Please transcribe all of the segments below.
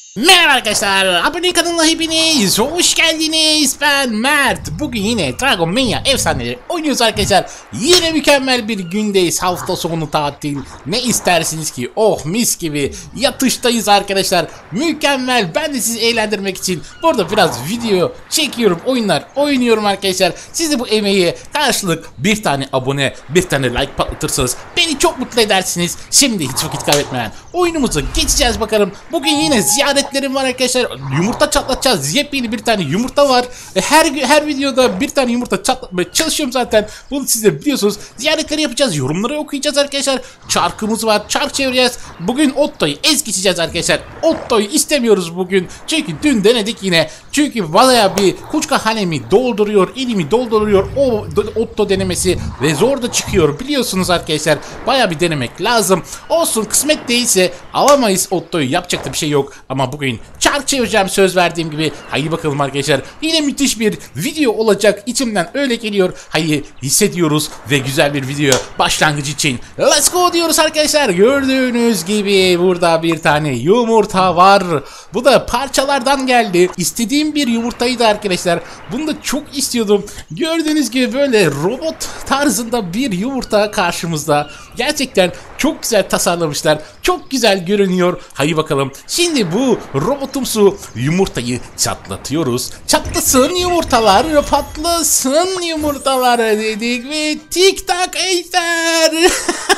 Merhaba arkadaşlar, abone kanalına hepiniz hoş geldiniz. Ben Mert. Bugün yine Dragon Mania efsaneleri oynuyoruz arkadaşlar. Yine mükemmel bir gündeyiz. Hafta sonu tatil. Ne istersiniz ki? Oh, mis gibi yatıştayız arkadaşlar. Mükemmel. Ben de sizi eğlendirmek için burada biraz video çekiyorum, oyunlar oynuyorum arkadaşlar. Siz de bu emeğe karşılık bir tane abone, bir tane like patlatırsanız beni çok mutlu edersiniz. Şimdi hiç vakit kaybetmeden oyunumuza geçeceğiz bakalım. Bugün yine ziyaretlerim var arkadaşlar. Yumurta çatlatacağız. Yepyeni bir tane yumurta var. Her videoda bir tane yumurta çatlatmaya çalışıyorum zaten. Bunu siz de biliyorsunuz. Ziyaretleri yapacağız. Yorumları okuyacağız arkadaşlar. Çarkımız var. Çark çevireceğiz. Bugün Otto'yu es geçeceğiz arkadaşlar. Otto'yu istemiyoruz bugün. Çünkü dün denedik yine. Çünkü bayağı bir kuşka hanemi dolduruyor. İlimi dolduruyor. O Otto denemesi ve zor da çıkıyor. Biliyorsunuz arkadaşlar. Bayağı bir denemek lazım. Olsun, kısmet değilse alamayız Otto'yu. Yapacak da bir şey yok. Ama bugün çark çevireceğim söz verdiğim gibi. Haydi bakalım arkadaşlar. Yine müthiş bir video olacak. İçimden öyle geliyor. Haydi hissediyoruz ve güzel bir video başlangıcı için let's go diyoruz arkadaşlar. Gördüğünüz gibi burada bir tane yumurta var. Bu da parçalardan geldi. İstediğim bir yumurtaydı arkadaşlar. Bunu da çok istiyordum. Gördüğünüz gibi böyle robot tarzında bir yumurta karşımızda. Gerçekten çok güzel tasarlamışlar. Çok güzel görünüyor. Haydi bakalım. Şimdi bu robotumsu yumurtayı çatlatıyoruz. Çatlasın yumurtalar, patlasın yumurtalar dedik ve tik tak ejder.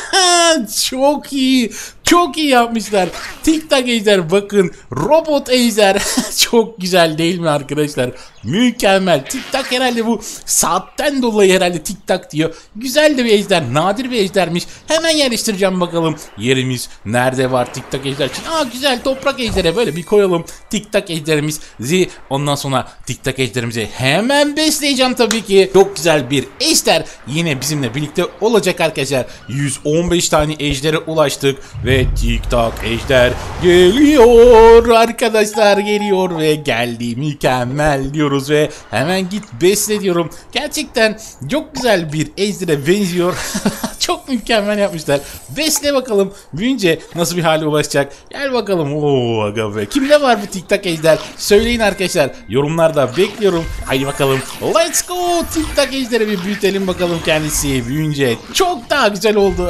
Çok iyi. Çok iyi yapmışlar. Tik tak ejder, bakın. Robot ejder. Çok güzel değil mi arkadaşlar? Mükemmel. Tik tak herhalde bu saatten dolayı herhalde tik tak diyor. Güzel de bir ejder. Nadir bir ejdermiş. Hemen yerleştireceğim bakalım. Yerimiz nerede var tik tak ejder için? Aa, güzel, toprak ejdere böyle bir koyalım. Tik tak ejderimizi. Ondan sonra tik tak ejderimizi hemen besleyeceğim tabii ki. Çok güzel bir ejder yine bizimle birlikte olacak arkadaşlar. 115 tane ejdere ulaştık ve tik tak ejder geliyor arkadaşlar, geliyor ve geldi, mükemmel diyoruz ve hemen git besle diyorum. Gerçekten çok güzel bir ejdere benziyor. Çok mükemmel yapmışlar. Besle bakalım, büyünce nasıl bir hale ulaşacak. Gel bakalım. Oo, aga be. Kimde var bu tik tak ejder? Söyleyin arkadaşlar. Yorumlarda bekliyorum. Haydi bakalım. Let's go. Tik tak ejderi bir büyütelim bakalım kendisi. Büyünce çok daha güzel oldu.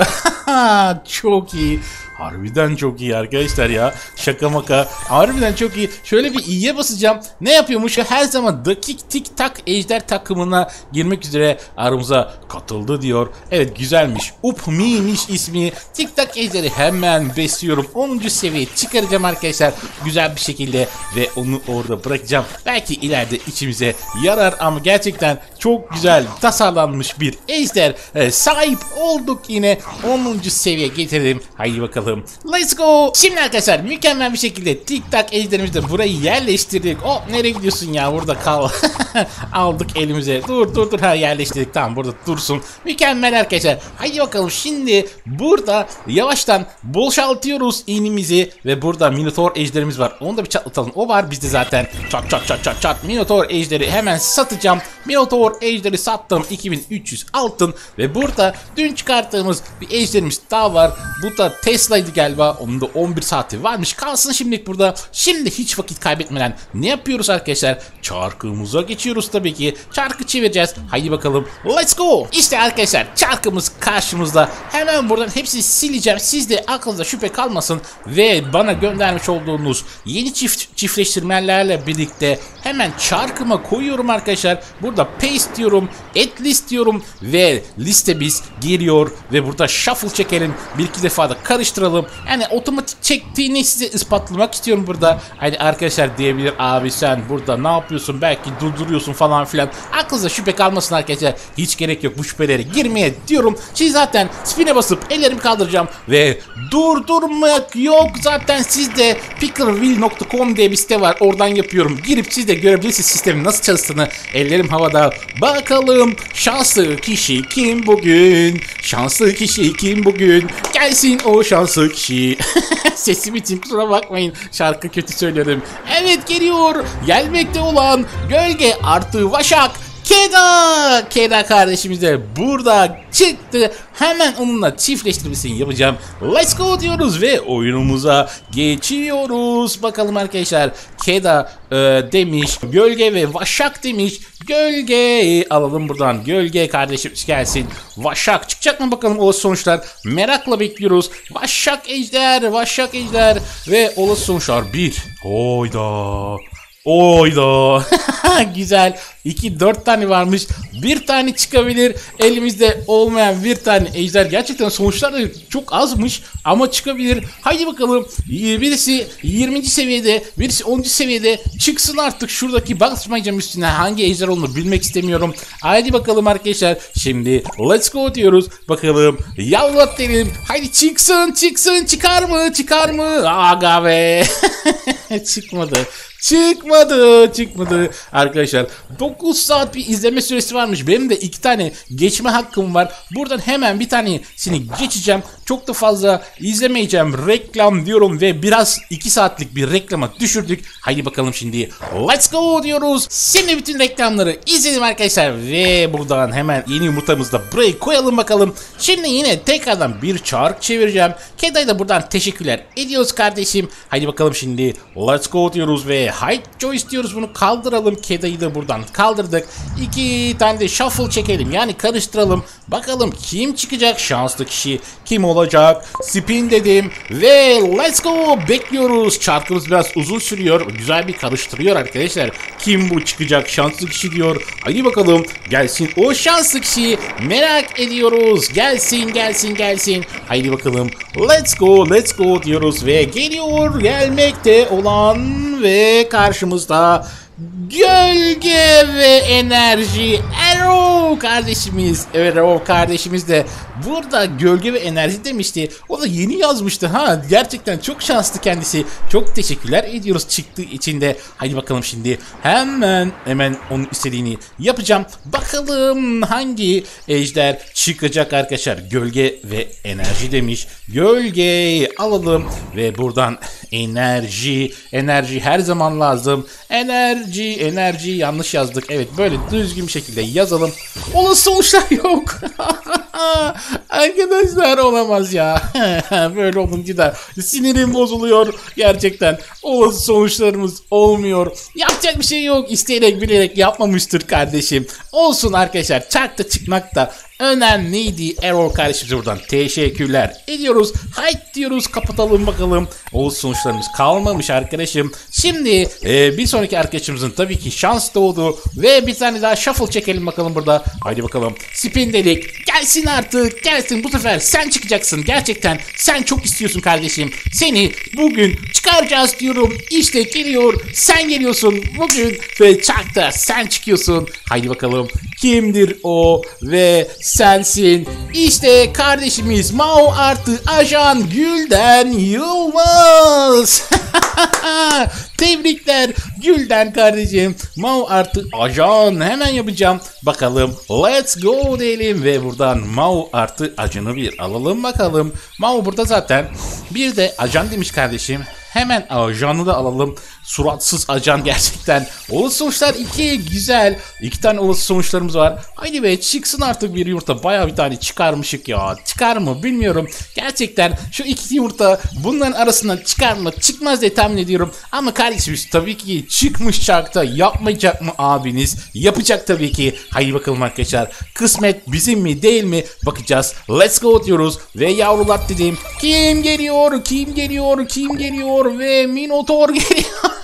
Çok iyi. Harbiden çok iyi arkadaşlar ya. Şaka maka. Harbiden çok iyi. Şöyle bir i'ye basacağım. Ne yapıyormuş? Her zaman dakik tik tak ejder takımına girmek üzere aramıza katıldı diyor. Evet, güzelmiş. Upmi'miş ismi. Tik tak ejderi hemen besliyorum. 10. seviyeye çıkaracağım arkadaşlar. Güzel bir şekilde ve onu orada bırakacağım. Belki ileride içimize yarar ama gerçekten çok güzel tasarlanmış bir ejder sahip olduk yine. 10. seviye getirelim. Haydi bakalım. Let's go. Şimdi arkadaşlar mükemmel bir şekilde tik tak ejderimizi de burayı yerleştirdik. Oh, nereye gidiyorsun ya, burada kal. Aldık elimize. Dur ha, yerleştirdik, tamam, burada dursun. Mükemmel arkadaşlar. Haydi bakalım, şimdi burada yavaştan boşaltıyoruz inimizi ve burada Minotaur ejderimiz var. Onu da bir çatlatalım. O var bizde zaten. Çat. Minotaur ejderi hemen satacağım. Minotaur ejderi sattım. 2300 altın ve burada dün çıkarttığımız bir ejderimiz daha var. Bu da Tesla'ydı galiba. Onun da 11 saati varmış. Kalsın şimdilik burada. Şimdi hiç vakit kaybetmeden ne yapıyoruz arkadaşlar? Çarkımıza geçiyoruz tabii ki. Çarkı çevireceğiz. Haydi bakalım. Let's go. İşte arkadaşlar çarkımız karşımızda. Hemen buradan hepsini sileceğim. Sizde aklınıza şüphe kalmasın ve bana göndermiş olduğunuz yeni çiftleştirmelerle birlikte hemen çarkıma koyuyorum arkadaşlar. Burada paste diyorum. Add list diyorum ve listemiz geliyor ve burada shuffle çekelim. Bir iki defa da karıştıralım. Yani otomatik çektiğini size ispatlamak istiyorum burada. Hani arkadaşlar diyebilir, abi sen burada ne yapıyorsun, belki durduruyorsun falan filan. Aklınıza şüphe kalmasın arkadaşlar. Hiç gerek yok bu şüphelere girmeye diyorum. Şimdi zaten spin'e basıp ellerimi kaldıracağım ve durdurmak yok. Zaten sizde pickerville.com diye bir site var. Oradan yapıyorum. Girip siz de görebilirsiniz sistemin nasıl çalıştığını. Ellerim havada. Bakalım şanslı kişi kim bugün? Şanslı kişi kim bugün? Gelsin o şanslı kişi. Sesim için kusura bakmayın. Şarkı kötü söyledim. Evet, geliyor. Gelmekte olan gölge artı Vaşak. Keda kardeşimiz de burada çıktı. Hemen onunla çiftleştirmesini yapacağım. Let's go diyoruz ve oyunumuza geçiyoruz. Bakalım arkadaşlar. Keda demiş. Gölge ve Vaşak demiş. Gölge alalım buradan. Gölge kardeşimiz gelsin. Vaşak çıkacak mı bakalım olası sonuçlar. Merakla bekliyoruz. Vaşak ejder ve olası sonuçlar 1. Oyda. Güzel. 4 tane varmış. Bir tane çıkabilir. Elimizde olmayan bir tane ejder. Gerçekten sonuçlar da çok azmış ama çıkabilir. Haydi bakalım. Birisi 20. seviyede, birisi 10. seviyede. Çıksın artık şuradaki basmayacağım üstüne. Hangi ejder olduğunu bilmek istemiyorum. Haydi bakalım arkadaşlar. Şimdi let's go diyoruz. Bakalım. Yavrulat dedim. Haydi çıksın. Çıkar mı? Aga be. Çıkmadı. Arkadaşlar 9 saat bir izleme süresi varmış. Benim de 2 tane geçme hakkım var. Buradan hemen bir tanesini geçeceğim. Çok da fazla izlemeyeceğim. Reklam diyorum ve biraz 2 saatlik bir reklama düşürdük. Haydi bakalım şimdi. Let's go diyoruz. Şimdi bütün reklamları izledim arkadaşlar. Ve buradan hemen yeni yumurtamızı da buraya koyalım bakalım. Şimdi yine tekrardan bir çark çevireceğim. Keda'ya da buradan teşekkürler ediyoruz kardeşim. Haydi bakalım şimdi. Let's go diyoruz ve Hide Joyce diyoruz, bunu kaldıralım. Keda'yı da buradan kaldırdık. 2 tane de shuffle çekelim, yani karıştıralım. Bakalım kim çıkacak, şanslı kişi kim olacak? Spin dedim ve let's go, bekliyoruz. Çarkımız biraz uzun sürüyor, güzel bir karıştırıyor arkadaşlar. Kim bu çıkacak şanslı kişi diyor. Hadi bakalım gelsin o şanslı kişi, merak ediyoruz. Gelsin. Haydi bakalım let's go diyoruz ve geliyor, gelmekte olan ve karşımızda gölge ve enerji Arrow kardeşimiz. Evet, Arrow kardeşimiz de burada gölge ve enerji demişti. O da yeni yazmıştı ha. Gerçekten çok şanslı kendisi. Çok teşekkürler ediyoruz çıktığı için de. Haydi bakalım şimdi hemen onun istediğini yapacağım. Bakalım hangi ejder çıkacak arkadaşlar. Gölge ve enerji demiş. Gölgeyi alalım ve buradan enerji her zaman lazım. Enerji yanlış yazdık. Evet, böyle düzgün bir şekilde yazalım. Olası sonuçlar yok. Arkadaşlar olamaz ya. Böyle olunca da sinirim bozuluyor. Gerçekten olası sonuçlarımız olmuyor. Yapacak bir şey yok. İsteyerek bilerek yapmamıştır kardeşim. Olsun arkadaşlar. Çarkta çıkmak da önemliydi. Error kardeşimize buradan teşekkürler ediyoruz. Haydi diyoruz, kapatalım bakalım. Olası sonuçlarımız kalmamış arkadaşım. Şimdi bir sonraki arkadaşımızın tabii ki şans doğdu. Ve bir tane daha shuffle çekelim bakalım burada. Haydi bakalım. Spin dedik. Gelsin artık. Gelsin. Bu sefer sen çıkacaksın. Gerçekten sen çok istiyorsun kardeşim. Seni bugün çıkaracağız diyorum. İşte geliyor. Sen geliyorsun bugün ve çarkta sen çıkıyorsun. Haydi bakalım. Kimdir o ve sensin. İşte kardeşimiz Mao artı Ajan Gülden Yılmaz. Tebrikler Gülden kardeşim. Mao artı Ajan hemen yapacağım. Bakalım let's go diyelim ve buradan Mao artı Ajan'ı bir alalım bakalım. Mao burada zaten, bir de Ajan demiş kardeşim. Hemen Ajan'ı da alalım. Suratsız ajan gerçekten. Olası sonuçlar 2, güzel. 2 tane olası sonuçlarımız var. Haydi be, çıksın artık bir yumurta. Bayağı bir tane çıkarmışık ya. Çıkar mı bilmiyorum. Gerçekten şu 2 yumurta bunların arasından çıkar mı çıkmaz diye tahmin ediyorum. Ama kardeşimiz tabii ki çıkmış çarkta. Yapmayacak mı abiniz? Yapacak tabii ki. Haydi bakalım arkadaşlar. Kısmet bizim mi değil mi? Bakacağız. Let's go diyoruz. Ve yavrular dedim. Kim geliyor ve Minotaur geliyor.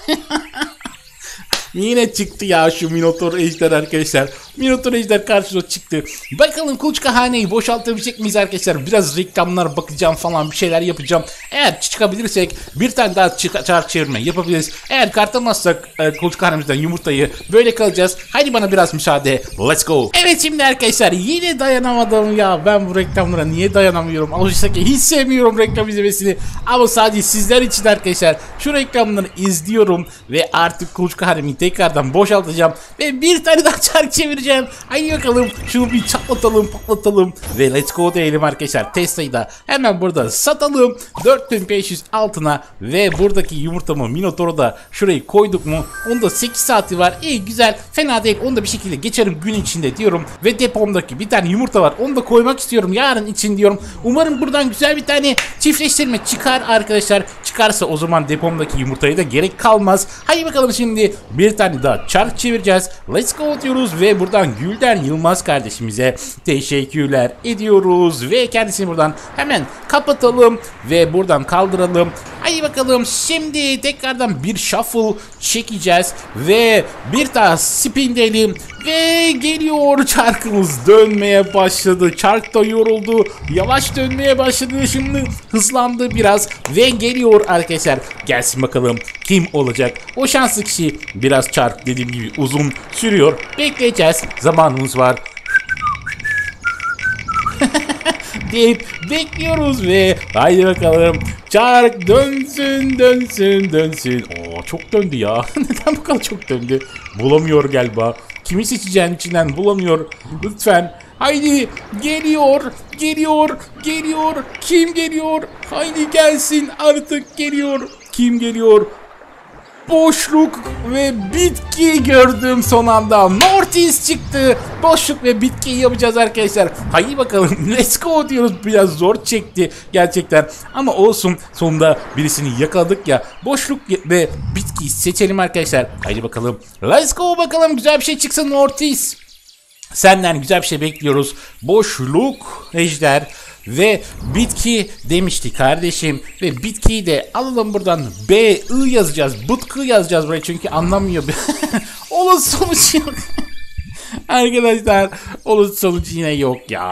Yine çıktı ya şu Minotaur ejder arkadaşlar. Minotaur ejder karşımıza çıktı. Bakalım kuluçkahaneyi boşaltabilecek miyiz arkadaşlar? Biraz reklamlar bakacağım falan, bir şeyler yapacağım. Eğer çıkabilirsek bir tane daha çark çevirme yapabiliriz. Eğer kartamazsak kuluçkahanemizden yumurtayı, böyle kalacağız. Haydi bana biraz müsaade. Let's go. Evet şimdi arkadaşlar yine dayanamadım ya. Ben bu reklamlara niye dayanamıyorum? Oysa ki hiç sevmiyorum reklam izlemesini. Ama sadece sizler için arkadaşlar şu reklamları izliyorum ve artık kuluçkahanemi tekrardan boşaltacağım ve bir tane daha çark çevireceğim. seçeceğim. Haydi bakalım şunu bir çatlatalım, patlatalım ve let's go diyelim arkadaşlar. Tesla'yı da hemen burada satalım. 4500 altına ve buradaki yumurtamı Minotaur'u da şurayı koyduk mu? Onda 8 saati var. İyi güzel, fena değil. Onu da bir şekilde geçerim gün içinde diyorum. Ve depomdaki bir tane yumurta var. Onu da koymak istiyorum yarın için diyorum. Umarım buradan güzel bir tane çiftleştirme çıkar arkadaşlar. Çıkarsa o zaman depomdaki yumurtaya da gerek kalmaz. Haydi bakalım şimdi bir tane daha çark çevireceğiz. Let's go diyoruz ve buradan Gülden Yılmaz kardeşimize teşekkürler ediyoruz. Ve kendisini buradan hemen kapatalım ve buradan kaldıralım. Haydi bakalım şimdi tekrardan bir shuffle çekeceğiz ve bir daha spin diyelim ve geliyor, çarkımız dönmeye başladı. Çark da yoruldu, yavaş dönmeye başladı, şimdi hızlandı biraz ve geliyor arkadaşlar. Gelsin bakalım kim olacak o şanslı kişi. Biraz çark dediğim gibi uzun sürüyor, bekleyeceğiz, zamanımız var deyip bekliyoruz ve haydi bakalım çark dönsün dönsün dönsün. Oo, çok döndü ya. Neden bu kadar çok döndü? Bulamıyor galiba. Kimi seçeceğin içinden bulamıyor. Lütfen. Haydi geliyor, geliyor, geliyor. Kim geliyor? Haydi gelsin artık, geliyor. Kim geliyor? Boşluk ve bitki gördüm son anda. Mortis çıktı. Boşluk ve bitkiyi yapacağız arkadaşlar. Haydi bakalım let's go diyoruz. Biraz zor çekti gerçekten. Ama olsun, sonunda birisini yakaladık ya. Boşluk ve bitkiyi seçelim arkadaşlar. Haydi bakalım. Let's go bakalım, güzel bir şey çıksın Mortis. Senden güzel bir şey bekliyoruz. Boşluk, ejder ve bitki demişti kardeşim. Ve bitkiyi de alalım buradan. B, I yazacağız. Bıtkı yazacağız buraya çünkü anlamıyor. Olur sonuç yok. Arkadaşlar olur sonuç yine yok ya.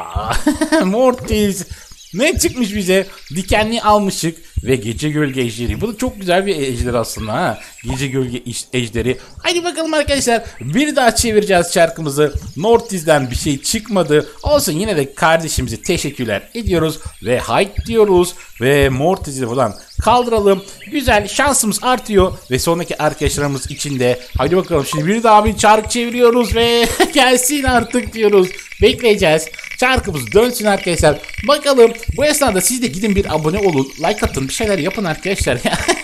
Mortis. Ne çıkmış bize? Dikenli almışık ve gece gölge ejderi. Bu da çok güzel bir ejder aslında ha. Gece gölge ejderi. Haydi bakalım arkadaşlar. Bir daha çevireceğiz çarkımızı. Mortis'den bir şey çıkmadı. Olsun, yine de kardeşimize teşekkürler ediyoruz. Ve hayt diyoruz. Ve Mortis'i buradan kaldıralım. Güzel, şansımız artıyor. Ve sonraki arkadaşlarımız için de haydi bakalım şimdi bir daha bir çark çeviriyoruz ve gelsin artık diyoruz. Bekleyeceğiz. Çarkımız dönsün arkadaşlar. Bakalım bu esnada siz de gidin bir abone olun. Like atın, bir şeyler yapın arkadaşlar.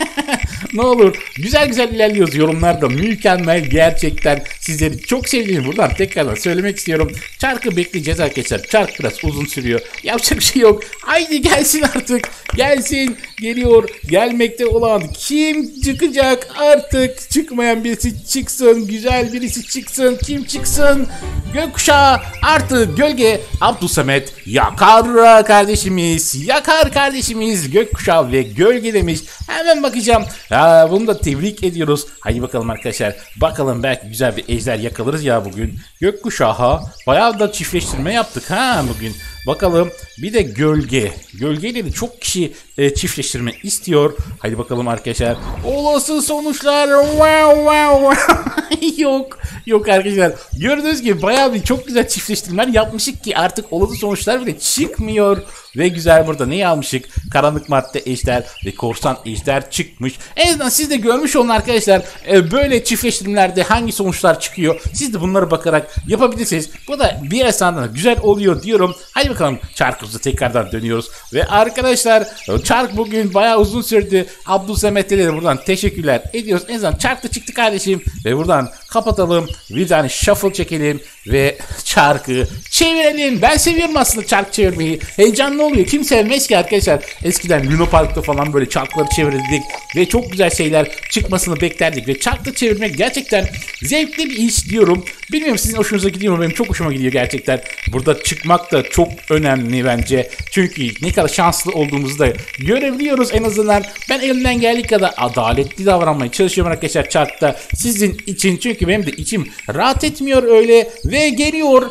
Ne olur. Güzel güzel ilerliyoruz yorumlarda. Mükemmel gerçekten. Sizleri çok sevdiğimi buradan tekrardan söylemek istiyorum. Çarkı bekleyeceğiz arkadaşlar. Çark biraz uzun sürüyor. Yapacak bir şey yok. Haydi gelsin artık. Gelsin. Geliyor. Gelmekte olan kim çıkacak artık? Çıkmayan birisi çıksın. Güzel birisi çıksın. Kim çıksın? Gökkuşağı artı gölge Abdülsamet yakar kardeşimiz. Yakar kardeşimiz. Gökkuşağı ve gölge demiş. Hemen bakacağım. Bunu da tebrik ediyoruz. Haydi bakalım arkadaşlar. Bakalım belki güzel bir ejder yakalarız ya bugün. Gökkuşağı bayağı da çiftleştirme yaptık ha bugün. Bakalım bir de gölge. Gölgeyle de çok kişi çiftleştirme istiyor. Haydi bakalım arkadaşlar. Olası sonuçlar. Wow, wow, wow. Yok. Yok arkadaşlar. Gördüğünüz gibi bayağı bir çok güzel çiftleştirmeler yapmışık ki artık olası sonuçlar bile çıkmıyor. Ve güzel, burada neyi almışık? Karanlık madde ejder ve korsan ejder çıkmış. En azından siz de görmüş olun arkadaşlar. Böyle çiftleştirmelerde hangi sonuçlar çıkıyor? Siz de bunlara bakarak yapabilirsiniz. Bu da bir esnada güzel oluyor diyorum. Hadi bakalım çarkımıza tekrardan dönüyoruz. Ve arkadaşlar çark bugün bayağı uzun sürdü. Abdülsamet'e de buradan teşekkürler ediyoruz. En azından çark da çıktı kardeşim. Ve buradan kapatalım. Bir tane shuffle çekelim. Ve çarkı çevirelim. Ben seviyorum aslında çark çevirmeyi. Heyecanlı oluyor. Kim sevmez ki arkadaşlar. Eskiden Luna Park'ta falan böyle çarkları çevirdik. Ve çok güzel şeyler çıkmasını beklerdik. Ve çarkı çevirmek gerçekten zevkli bir iş diyorum. Bilmiyorum sizin hoşunuza gidiyor mu? Benim çok hoşuma gidiyor gerçekten. Burada çıkmak da çok önemli bence. Çünkü ne kadar şanslı olduğumuzu da görebiliyoruz en azından. Ben elimden geldiği kadar adaletli davranmaya çalışıyorum arkadaşlar çarkta. Sizin için, çünkü benim de içim rahat etmiyor öyle. Ve geliyor,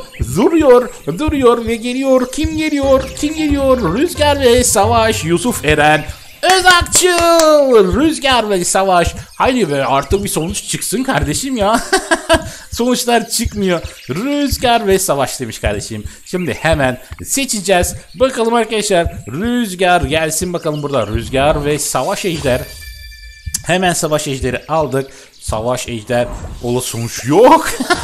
duruyor ve geliyor. Kim geliyor? Kim geliyor? Rüzgar ve Savaş, Yusuf Eren Özakçı. Rüzgar ve Savaş. Haydi be, artık bir sonuç çıksın kardeşim ya. Sonuçlar çıkmıyor. Rüzgar ve Savaş demiş kardeşim. Şimdi hemen seçeceğiz. Bakalım arkadaşlar. Rüzgar gelsin bakalım burada. Rüzgar ve Savaş ejder. Hemen Savaş ejderi aldık. Savaş ejder. Ola sonuç yok.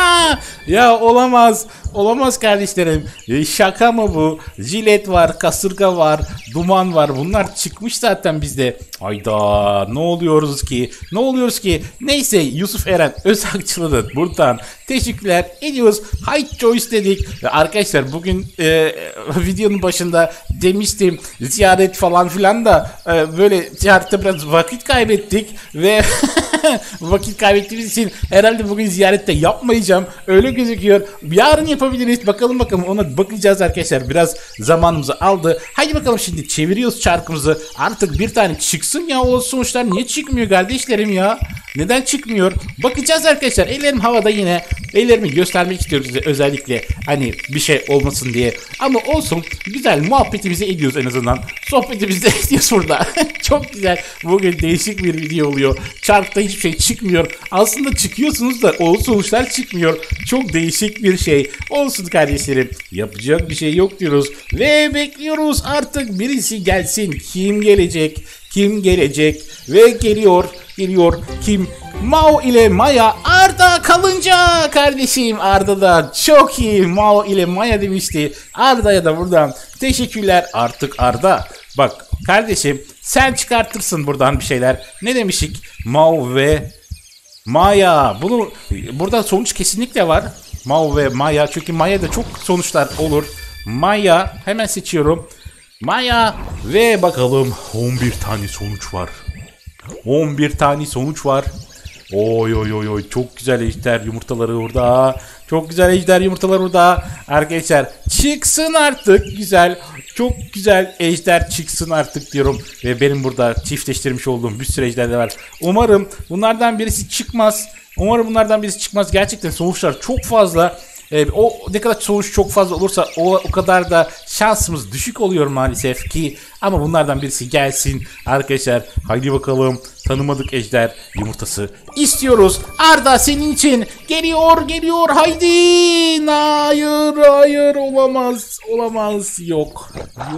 Ya olamaz. Olamaz kardeşlerim. Şaka mı bu? Jilet var, kasırga var, duman var. Bunlar çıkmış zaten bizde. Ayda ne oluyoruz ki? Ne oluyoruz ki? Neyse Yusuf Eren Özakçılı'nın buradan teşekkürler ediyoruz. High Choice dedik. Ve arkadaşlar bugün videonun başında demiştim ziyaret falan filan da böyle ziyarette biraz vakit kaybettik ve vakit kaybettiğimiz için herhalde bugün ziyarette yapmayacağım. Öyle gözüküyor. Yarın yapabiliriz. Bakalım ona bakacağız arkadaşlar. Biraz zamanımızı aldı. Haydi bakalım şimdi çeviriyoruz çarkımızı. Artık bir tane çıksın ya o sonuçlar. Niye çıkmıyor kardeşlerim ya? Neden çıkmıyor? Bakacağız arkadaşlar. Ellerim havada yine. Ellerimi göstermek istiyoruz özellikle. Hani bir şey olmasın diye. Ama olsun. Güzel muhabbetimizi ediyoruz en azından. Sohbetimizi de ediyoruz burada. Çok güzel. Bugün değişik bir video oluyor. Çarkta hiçbir şey çıkmıyor. Aslında çıkıyorsunuz da o sonuçlar çıkmıyor. Çok değişik bir şey. Olsun kardeşlerim. Yapacak bir şey yok diyoruz. Ve bekliyoruz artık birisi gelsin. Kim gelecek? Kim gelecek? Ve geliyor. Kim? Mao ile Maya. Arda kalınca kardeşim, Arda da çok iyi. Mao ile Maya demişti. Arda'ya da buradan teşekkürler. Artık Arda. Bak kardeşim sen çıkartırsın buradan bir şeyler. Ne demiştik? Mao ve Maya. Burada sonuç kesinlikle var. Mao ve Maya. Çünkü Maya'da çok sonuçlar olur. Maya. Hemen seçiyorum. Maya. Ve bakalım 11 tane sonuç var. 11 tane sonuç var. Oy çok güzel ejder yumurtaları burada. Çok güzel ejder yumurtaları burada. Arkadaşlar çıksın artık. Güzel. Çok güzel ejder çıksın artık diyorum. Ve benim burada çiftleştirmiş olduğum bir sürü ejder de var. Umarım bunlardan birisi çıkmaz. Gerçekten sonuçlar çok fazla. O ne kadar sonuç çok fazla olursa o kadar da şansımız düşük oluyor maalesef ki. Ama bunlardan birisi gelsin arkadaşlar. Haydi bakalım, tanımadık ejder yumurtası istiyoruz. Arda senin için geliyor haydi. Hayır olamaz yok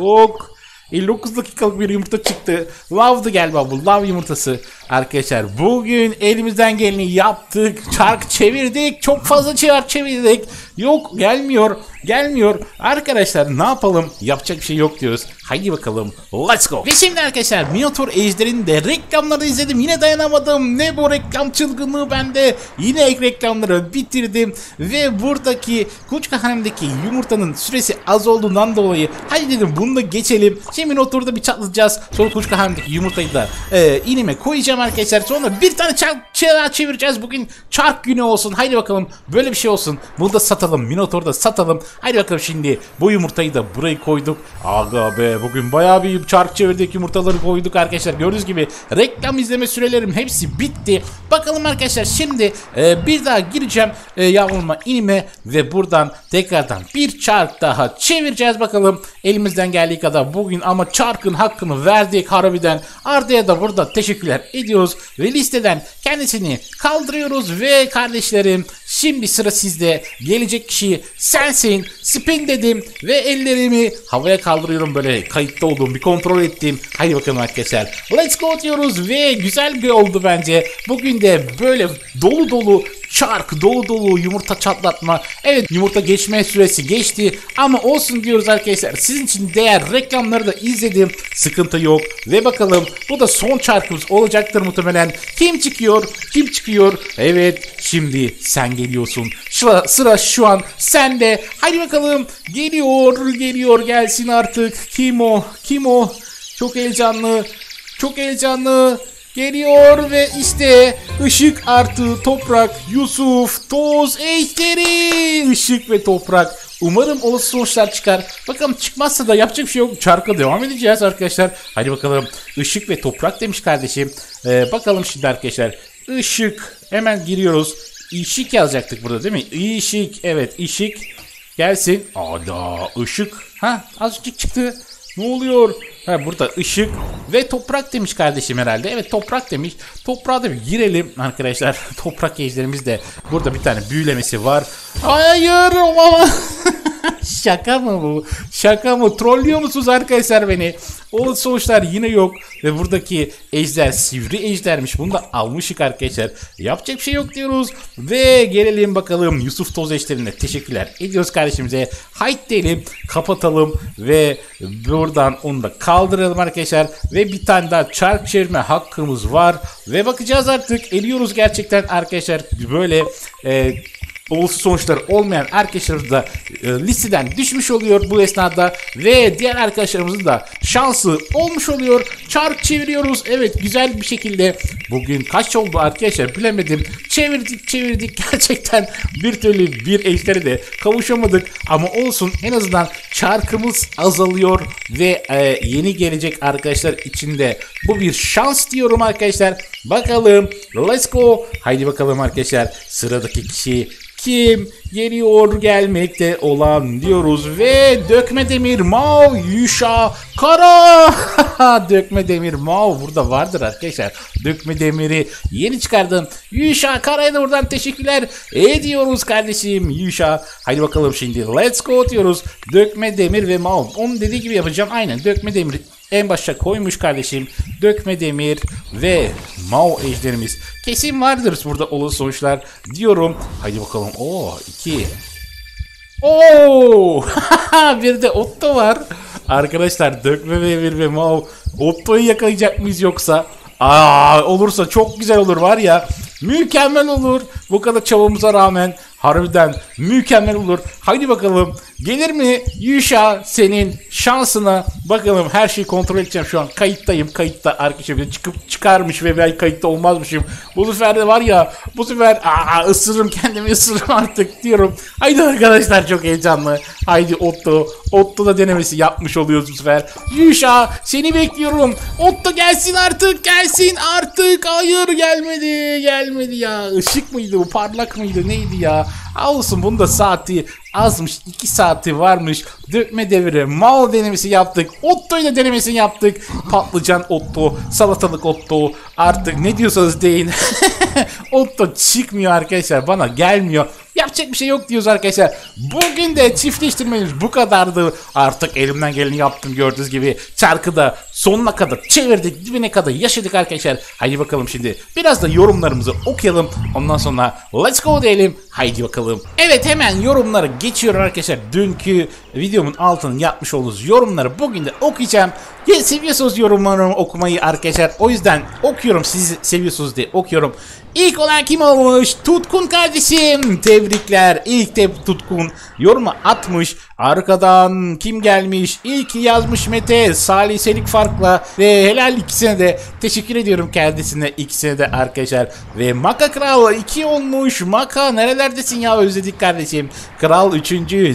59 dakikalık bir yumurta çıktı. Love'dı galiba bu. Love yumurtası. Arkadaşlar bugün elimizden geleni yaptık. Çark çevirdik. Çok fazla çark çevirdik. Yok gelmiyor. Arkadaşlar ne yapalım? Yapacak bir şey yok diyoruz. Haydi bakalım. Let's go. Ve şimdi arkadaşlar Minotaur ejderin de reklamları izledim. Yine dayanamadım. Ne bu reklam çılgınlığı bende. Yine reklamları bitirdim. Ve buradaki Kuluçka Hanem'deki yumurtanın süresi az olduğundan dolayı hadi dedim bunu da geçelim. Şimdi Minotaur'da bir çatlayacağız. Sonra Kuluçka Hanem'deki yumurtayı da inime koyacağım arkadaşlar. Sonra bir tane çark çevireceğiz. Bugün çark günü olsun. Haydi bakalım böyle bir şey olsun. Bunu da satalım. Minotaur'da satalım. Haydi bakalım şimdi bu yumurtayı da buraya koyduk. Aga be bugün bayağı bir çark çevirdik, yumurtaları koyduk arkadaşlar. Gördüğünüz gibi reklam izleme sürelerim hepsi bitti. Bakalım arkadaşlar şimdi bir daha gireceğim yavrulma inime ve buradan tekrardan bir çark daha çevireceğiz bakalım. Elimizden geldiği kadar bugün ama çarkın hakkını verdik harbiden. Arda'ya da burada teşekkürler ediyoruz ve listeden kendisini kaldırıyoruz ve kardeşlerim şimdi sıra sizde. Gelecek kişi sensin. Spin dedim ve ellerimi havaya kaldırıyorum, böyle kayıtta olduğum bir kontrol ettim. Haydi bakalım arkadaşlar. Let's go diyoruz ve güzel bir oldu bence. Bugün de böyle dolu çark, dolu yumurta çatlatma. Evet, yumurta geçme süresi geçti ama olsun diyoruz arkadaşlar. Sizin için değer reklamları da izledim. Sıkıntı yok. Ve bakalım bu da son çarkımız olacaktır muhtemelen. Kim çıkıyor? Evet, şimdi sen geliyorsun. Sıra şu an sende. Haydi bakalım. Geliyor gelsin artık. Kim o? Çok heyecanlı. Geliyor ve işte ışık artı toprak, Yusuf Toz ejderi, ışık ve toprak. Umarım olası sonuçlar çıkar. Bakalım çıkmazsa da yapacak bir şey yok. Çarka devam edeceğiz arkadaşlar. Hadi bakalım. Işık ve toprak demiş kardeşim. Bakalım şimdi arkadaşlar. Işık. Hemen giriyoruz. İşik yazacaktık burada değil mi? İşik. Evet, işik. Gelsin. Ada ışık. Azıcık çıktı. Ne oluyor? Burada ışık ve toprak demiş kardeşim herhalde. Evet, toprak demiş. Toprağa da bir girelim arkadaşlar. Toprak ejderimiz de burada bir tane büyülemesi var. Hayır olamaz. Şaka mı bu? Şaka mı? Trollüyor musunuz arkadaşlar beni? O sonuçlar yine yok. Ve buradaki ejder sivri ejdermiş. Bunu da almışık arkadaşlar. Yapacak bir şey yok diyoruz. Ve gelelim bakalım Yusuf Toz ejderine teşekkürler ediyoruz kardeşimize. Haydi diyelim, kapatalım ve buradan onu da kaldıralım arkadaşlar. Ve bir tane daha çark çevirme hakkımız var. Ve bakacağız artık. Eliyoruz gerçekten arkadaşlar. Böyle olumsuz sonuçlar olmayan arkadaşlarımız da listeden düşmüş oluyor bu esnada ve diğer arkadaşlarımızın da şansı olmuş oluyor. Çark çeviriyoruz. Evet, güzel bir şekilde bugün kaç oldu arkadaşlar bilemedim. Çevirdik gerçekten bir türlü bir ejderi de kavuşamadık ama olsun, en azından çarkımız azalıyor ve yeni gelecek arkadaşlar için de bu bir şans diyorum arkadaşlar. Bakalım, let's go. Haydi bakalım arkadaşlar, sıradaki kişi kim geliyor, gelmekte olan diyoruz ve Dökme Demir Mao Yuşa Kara. Dökme Demir Mao burada vardır arkadaşlar. Dökme Demir'i yeni çıkardım. Yuşa Kara'ya da buradan teşekkürler ediyoruz kardeşim Yuşa. Haydi bakalım şimdi let's go diyoruz. Dökme Demir ve Mao. Onun dediği gibi yapacağım. Aynen, Dökme Demir en başta koymuş kardeşim. Dökme Demir ve Mao ejderimiz kesin vardır burada olası sonuçlar diyorum. Haydi bakalım. Oo, 2. Oo! Bir de Otto var. Arkadaşlar, Dökme Demir ve Mao, Otto'yu yakalayacak mıyız yoksa? Olursa çok güzel olur var ya. Mükemmel olur. Bu kadar çabamıza rağmen harbiden mükemmel olur. Haydi bakalım. Gelir mi Yuşa senin şansına? Bakalım, her şeyi kontrol edeceğim şu an. Kayıttayım. Kayıtta arkadaşlar çıkarmış ve ben kayıtta olmazmışım. Bu sefer de var ya, bu sefer ısırırım kendimi, ısırırım artık diyorum. Haydi arkadaşlar, çok heyecanlı. Haydi Otto. Otto da denemesi yapmış oluyoruz bu sefer. Yuşa, seni bekliyorum. Otto gelsin artık, gelsin artık. Hayır, gelmedi ya. Işık mıydı bu, parlak mıydı, neydi ya? Olsun, bunda saati azmış, 2 saati varmış. Dökme Demir'e Mao denemesi yaptık. Otto'yla denemesini yaptık. Patlıcan Otto, salatalık Otto, artık ne diyorsanız deyin. Otto çıkmıyor arkadaşlar, bana gelmiyor. Yapacak bir şey yok diyoruz arkadaşlar. Bugün de çiftleştirmemiz bu kadardı. Artık elimden geleni yaptım, gördüğünüz gibi. Çarkı da sonuna kadar çevirdik, dibine kadar yaşadık arkadaşlar. Haydi bakalım şimdi biraz da yorumlarımızı okuyalım. Ondan sonra let's go diyelim. Haydi bakalım. Evet, hemen yorumlara geçiyorum arkadaşlar. Dünkü videomun altına yapmış olduğunuz yorumları bugün de okuyacağım. Seviyorsunuz yorumlarımı okumayı arkadaşlar. O yüzden okuyorum, siz seviyorsunuz diye okuyorum. İlk olan kim olmuş? Tutkun kardeşim. Tebrikler. İlk Tutkun yorumu atmış. Arkadan kim gelmiş? İlk yazmış Mete. Saliselik farkla. Ve helal ikisine de teşekkür ediyorum kendisine. İkisine de arkadaşlar. Ve Maka Kral 2 olmuş. Maka nerelerdesin ya, özledik kardeşim. Kral 3.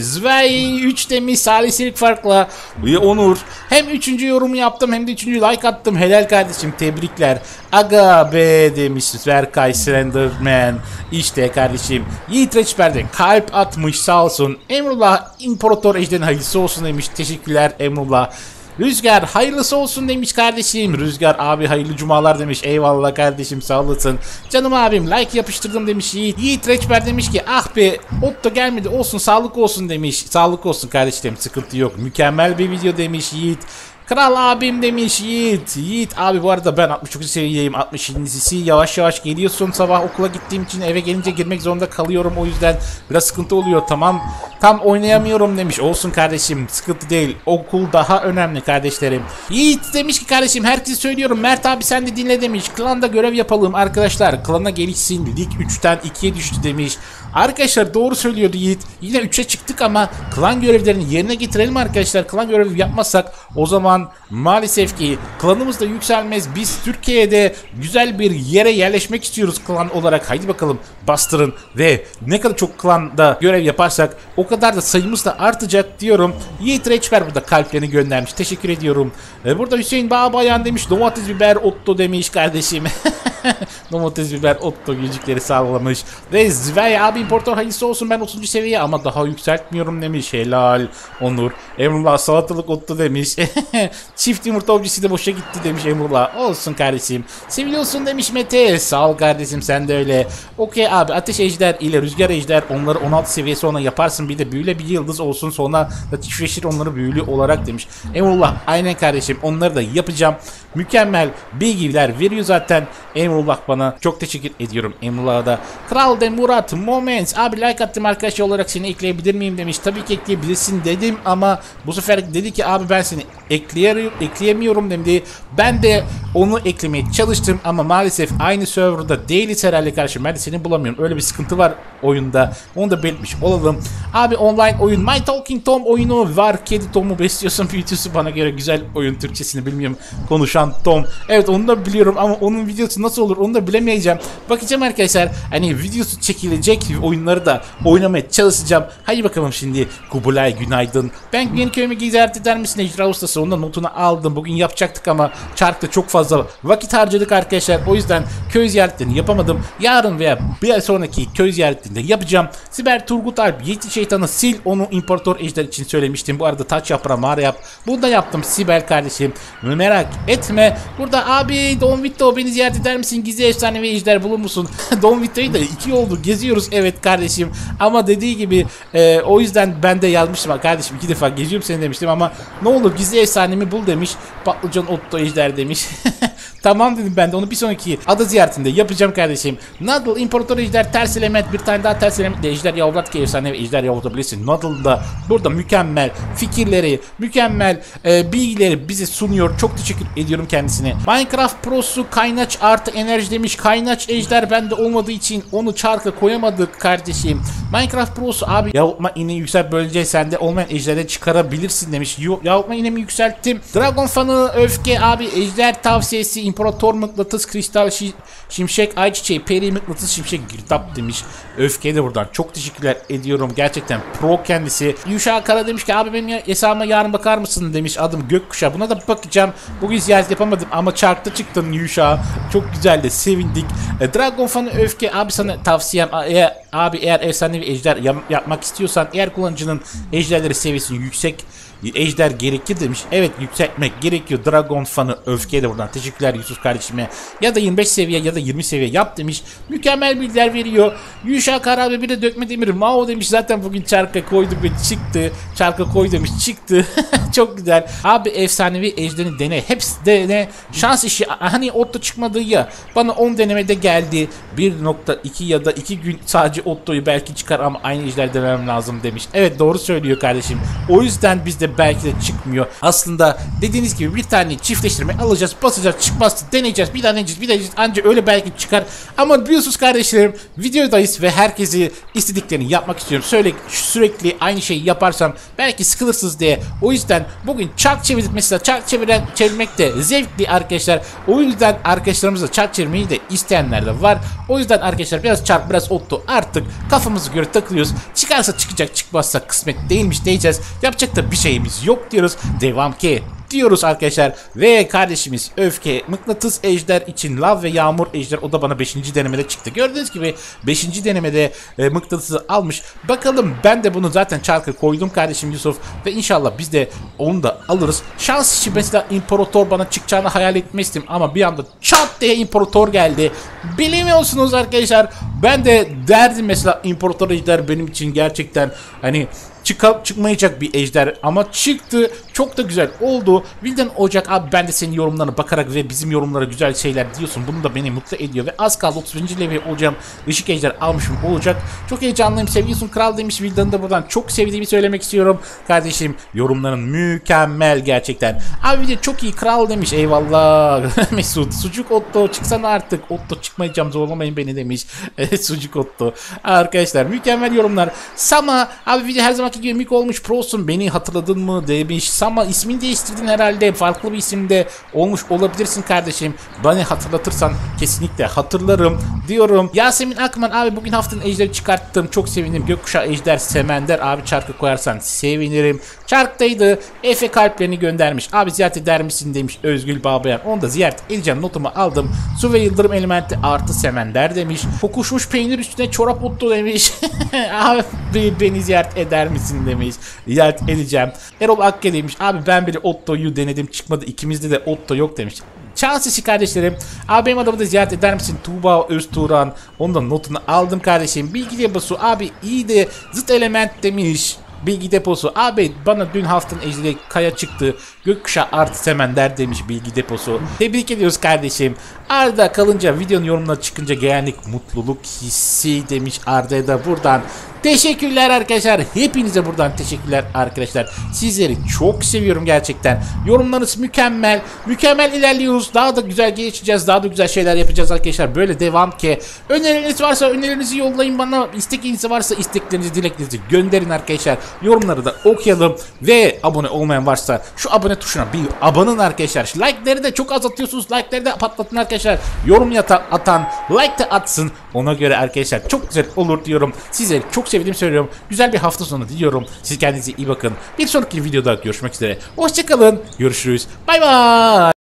Zvey 3 demiş saliselik farkla. Ve Onur. Hem 3. yorumu yaptım hem de 3. like attım. Helal kardeşim, tebrikler. Aga be demiş Berkay Slenderman. İşte kardeşim. Yiğit Reçber'de kalp atmış, sağ olsun. Emrullah İmparator Ejder'in hayırlısı olsun demiş. Teşekkürler Emrullah. Rüzgar hayırlısı olsun demiş kardeşim. Rüzgar abi hayırlı cumalar demiş. Eyvallah kardeşim, sağ olasın. Canım abim like yapıştırdım demiş Yiğit. Yiğit Reçber demiş ki ah be Otto gelmedi, olsun sağlık olsun demiş. Sağlık olsun kardeşim, sıkıntı yok. Mükemmel bir video demiş Yiğit. Kral abim demiş Yiğit. Yiğit abi, bu arada ben 69 seviyeyim, 67'si yavaş yavaş geliyorsun. Sabah okula gittiğim için eve gelince girmek zorunda kalıyorum, o yüzden biraz sıkıntı oluyor. Tam oynayamıyorum demiş. Olsun kardeşim, sıkıntı değil, okul daha önemli kardeşlerim. Yiğit demiş ki kardeşim, herkese söylüyorum, Mert abi sen de dinle demiş. Klanda görev yapalım arkadaşlar, klana gelişsin, lig 3'ten 2'ye düştü demiş. Arkadaşlar doğru söylüyordu Yiğit. Yine 3'e çıktık ama klan görevlerini yerine getirelim arkadaşlar. Klan görevi yapmazsak o zaman maalesef ki klanımız da yükselmez. Biz Türkiye'de güzel bir yere yerleşmek istiyoruz klan olarak. Haydi bakalım bastırın ve ne kadar çok klanda görev yaparsak o kadar da sayımız da artacak diyorum. Yiğit Reçber burada kalplerini göndermiş. Teşekkür ediyorum. Burada Hüseyin Bağbayan demiş. Domates, biber, Otto demiş kardeşim. Domates, biber, Otto gücükleri sağlamış. Ve Zvey abi importör hayırlısı olsun, ben 30. seviye ama daha yükseltmiyorum demiş. Helal Onur. Emrullah salatalık Otto demiş. Çift yumurta objesi de boşa gitti demiş Emrullah. Olsun kardeşim. Seviliyorsun demiş Mete. Sağ ol kardeşim, sen de öyle. Okey abi, ateş ejder ile rüzgar ejder, onları 16 seviye sonra yaparsın. Bir de büyüle bir yıldız olsun, sonra da çiftleşir onları büyülü olarak demiş. Emrullah aynen kardeşim, onları da yapacağım. Mükemmel bilgiler veriyor zaten Emrullah bana. Çok teşekkür ediyorum Emrullah'a da. Kral de Murat Moments abi, like attım arkadaş olarak, seni ekleyebilir miyim demiş. Tabii ki ekleyebilirsin dedim ama bu sefer dedi ki abi ben seni ekleyemiyorum dedi. Ben de onu eklemeye çalıştım ama maalesef aynı serverda değiliz herhalde kardeşim. Ben de seni bulamıyorum. Öyle bir sıkıntı var oyunda. Onu da belirtmiş olalım. Abi online oyun My Talking Tom oyunu var. Kedi Tom'u besliyorsun, büyütüyorsun, bana göre güzel oyun, Türkçesini bilmiyorum. Konuşan Tom. Evet, onu da biliyorum ama onun videosu nasıl olur onu da bilemeyeceğim. Bakacağım arkadaşlar. Hani videosu çekilecek oyunları da oynamaya çalışacağım. Hadi bakalım şimdi. Kubilay günaydın. Ben yeni köyümü ziyaret eder misin Ejderha Ustası? Ondan notunu aldım. Bugün yapacaktık ama çarkta çok fazla vakit harcadık arkadaşlar. O yüzden köy ziyaretlerini yapamadım. Yarın veya bir ay sonraki köy ziyaretinde yapacağım. Siber Turgut Alp Yeti Şeytanı sil, onu İmparator Ejder için söylemiştim. Bu arada taç yaprağı mağara yap. Bunu da yaptım Siber kardeşim. Merak etme. Burada abi Don Vito beni ziyaret eder misin? Gizli efsane ve ejder bulur musun? Don Vito'yu da 2 oldu geziyoruz evet kardeşim. Ama dediği gibi o yüzden ben de yazmıştım kardeşim, 2 defa geziyorum seni demiştim ama ne olur gizli efsanemi bul demiş. Patlıcan Otto ejder demiş. Tamam dedim, ben de onu bir sonraki ada ziyaretinde yapacağım kardeşim. Noodle İmparator Ejder ters element, bir tane daha ters element ejder yavrulat ki efsane ve ejder yavrutabilirsin. Noodle da burada mükemmel fikirleri, mükemmel bilgileri bize sunuyor. Çok teşekkür ediyorum kendisine. Minecraft Pro'su kaynaç artı enerji demiş. Kaynaç ejder bende olmadığı için onu çarka koyamadık kardeşim. Minecraft Pro'su abi yavrutma iğneyi yüksel, böylece sende olmayan ejderleri çıkarabilirsin demiş. Yavrutma iğnemi yükselttim. Dragon fanı öfke abi, ejder tavsiyesi, İmparator mıknatıs, kristal şimşek, ayçiçeği, peri mıknatıs, şimşek, girdap demiş. Öfke de buradan çok teşekkürler ediyorum. Gerçekten pro kendisi. Yuşa Kara demiş ki abi benim hesabıma yarın bakar mısın demiş. Adım Gökkuşağı. Buna da bakacağım. Bugün ziyaret yapamadım ama çarkta çıktın Yuşa. Çok güzel de sevindik. Dragon fanı öfke abi, sana tavsiyem eğer efsanevi ejder yapmak istiyorsan, eğer kullanıcının ejderleri seviyesinin yüksek ejder gerekir demiş. Evet, yükseltmek gerekiyor. Dragon fanı öfkeye de buradan teşekkürler Yusuf kardeşime. Ya da 25 seviye ya da 20 seviye yap demiş. Mükemmel bilgiler veriyor. Yuşa Karabe bir de dökme demir Mao demiş. Zaten bugün çarka koyduk ve çıktı. Çarka koy demiş, çıktı. Çok güzel. Abi efsanevi ejderini dene. Hepsi dene. Şans işi. Hani Otto çıkmadı ya. Bana 10 denemede geldi. 1.2 ya da 2 gün sadece Otto'yu belki çıkar ama aynı ejder denemem lazım demiş. Evet, doğru söylüyor kardeşim. O yüzden biz de belki de çıkmıyor. Aslında dediğiniz gibi bir tane çiftleştirme alacağız, basacağız, çıkmazsa deneyeceğiz, bir daha deneyeceğiz, bir daha deneyeceğiz. Anca öyle belki çıkar. Ama biliyorsunuz kardeşlerim, videodayız ve herkesi istediklerini yapmak istiyorum. Sürekli aynı şeyi yaparsam belki sıkılırsınız diye. O yüzden bugün çark çevirdik mesela. Çark çevirmek de zevkli arkadaşlar. O yüzden arkadaşlarımızla çark çevirmeyi de isteyenler de var. O yüzden arkadaşlar biraz çark, biraz Otto, artık kafamızı göre takılıyoruz. Çıkarsa çıkacak, çıkmazsa kısmet değilmiş diyeceğiz. Yapacak da bir şeyimiz yok diyoruz. Devam ki diyoruz arkadaşlar. Ve kardeşimiz öfke mıknatıs ejder için lav ve yağmur ejder, o da bana 5. denemede çıktı. Gördüğünüz gibi 5. denemede mıknatısı almış. Bakalım, ben de bunu zaten çarka koydum kardeşim Yusuf ve inşallah biz de onu da alırız. Şans işi mesela imparator bana çıkacağını hayal etmiştim ama bir anda çat diye imparator geldi. Bilemiyorsunuz arkadaşlar. Ben de derdim mesela imparator ejder benim için gerçekten hani çıkmayacak bir ejder ama çıktı. Çok da güzel oldu. Vildan Ocak abi, ben de senin yorumlarına bakarak ve bizim yorumlara güzel şeyler diyorsun. Bunu da beni mutlu ediyor ve az kaldı 30. level olacağım. Işık ejder almışım olacak. Çok heyecanlıyım. Seviyorsun kral demiş. Vildan'ı da buradan çok sevdiğimi söylemek istiyorum. Kardeşim, yorumların mükemmel gerçekten. Abi de çok iyi kral demiş. Eyvallah. Mesut. Sucuk Otto çıksana artık. Otto çıkmayacağım, zorlamayın beni demiş. Sucuk Otto. Arkadaşlar mükemmel yorumlar. Sama abi, video her zamanki gibi mik olmuş. Prosun, beni hatırladın mı demiş. Sanma, ismini değiştirdin herhalde. Farklı bir isimde olmuş olabilirsin kardeşim. Bana hatırlatırsan kesinlikle hatırlarım diyorum. Yasemin Akman abi, bugün haftanın ejderi çıkarttım. Çok sevindim. Gökkuşağı ejder semender abi, çarkı koyarsan sevinirim. Çarktaydı. Efe kalplerini göndermiş. Abi ziyaret eder misin demiş Özgül Babayan. Onu da ziyaret edeceğim, notumu aldım. Su ve yıldırım elementi artı semender demiş. Kokuşmuş peynir üstüne çorap ottu demiş. Abi beni ziyaret eder misin demiş. Ziyaret edeceğim. Erol Akke demiş. Abi ben bile Otto'yu denedim, çıkmadı. İkimizde de Otto yok demiş. Çağsisi kardeşlerim. Abi benim adamı da ziyaret eder misin? Tuğba Öztuğran. Ondan notunu aldım kardeşim. Bilgi deposu abi iyi de zıt element demiş. Bilgi deposu abi, bana dün haftanın ejderi kaya çıktı. Gökkuşağı artı semender demiş bilgi deposu. Tebrik ediyoruz kardeşim. Arda kalınca, videonun yorumuna çıkınca gelenlik mutluluk hissi demiş Arda'ya da buradan. Teşekkürler arkadaşlar. Hepinize buradan teşekkürler arkadaşlar. Sizleri çok seviyorum gerçekten. Yorumlarınız mükemmel. Mükemmel ilerliyoruz. Daha da güzel geçeceğiz. Daha da güzel şeyler yapacağız arkadaşlar. Böyle devam ki. Öneriniz varsa önerinizi yollayın bana. İstekleriniz varsa isteklerinizi, dileklerinizi gönderin arkadaşlar. Yorumları da okuyalım. Ve abone olmayan varsa şu abone tuşuna bir abanın arkadaşlar. Like'ları da çok az atıyorsunuz. Like'ları da patlatın arkadaşlar. Yorum atan like de atsın. Ona göre arkadaşlar çok güzel olur diyorum. Sizleri çok sevdiğimi söylüyorum. Güzel bir hafta sonu diliyorum. Siz kendinize iyi bakın. Bir sonraki videoda görüşmek üzere. Hoşçakalın. Görüşürüz. Bay bay.